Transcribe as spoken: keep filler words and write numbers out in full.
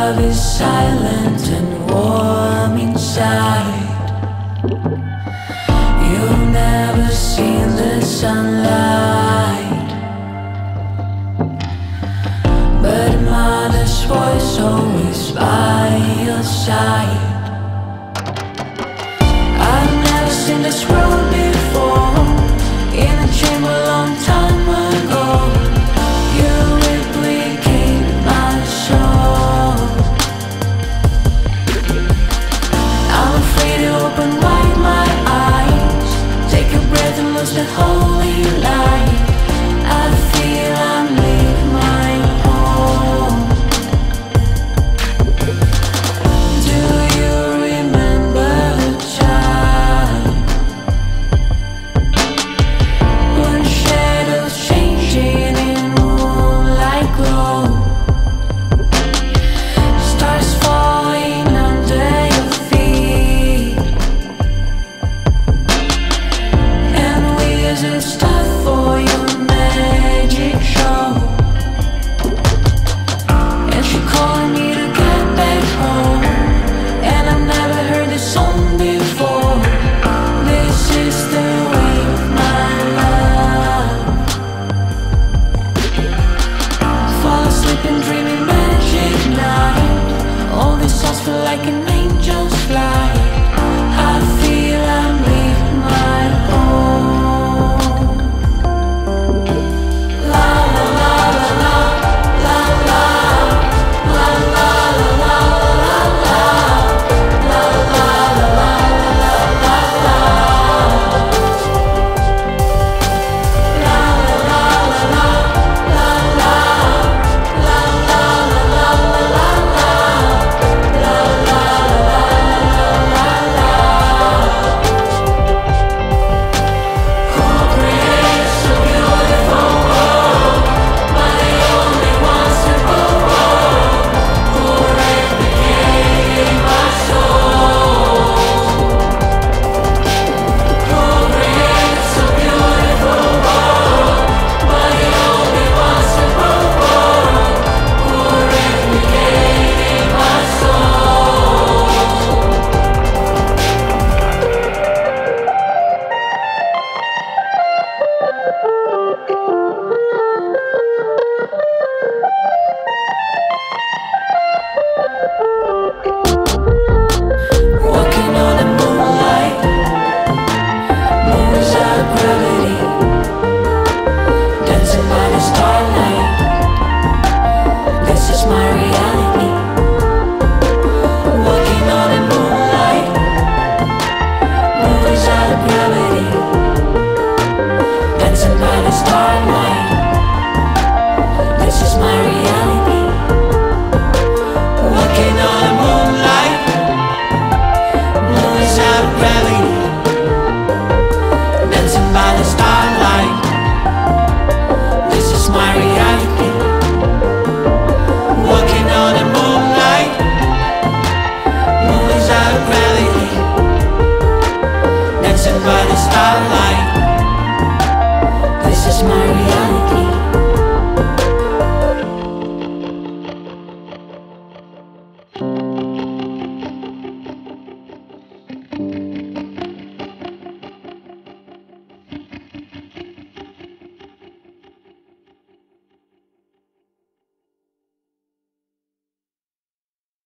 love is silent and warm inside. You've never seen the sunlight, but mother's voice always by your side. I've never seen this world before, in a dream a long time ago. You replicate my soul. I'm afraid to open wide my eyes, take a breath and lose the holy light. I feel I'm leaving my home. Do you remember the time when shadows changing in moonlight glow, stars falling under your feet, and wizards start for your magic show? And she calling me to get back home, and I've never heard this song before. This is the way of my love. Fall asleep and dream